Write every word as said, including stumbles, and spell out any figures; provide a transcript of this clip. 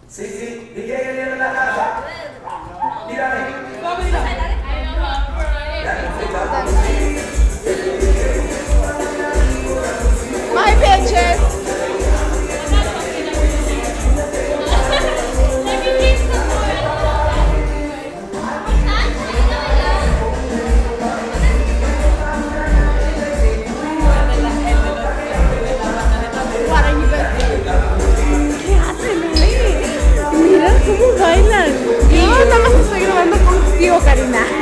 Sí, sí, dije que viene en la casa. Mírame. My bitches. ¿Qué hacen ahí? Mira cómo bailan. No, nada más estoy grabando contigo, Karina.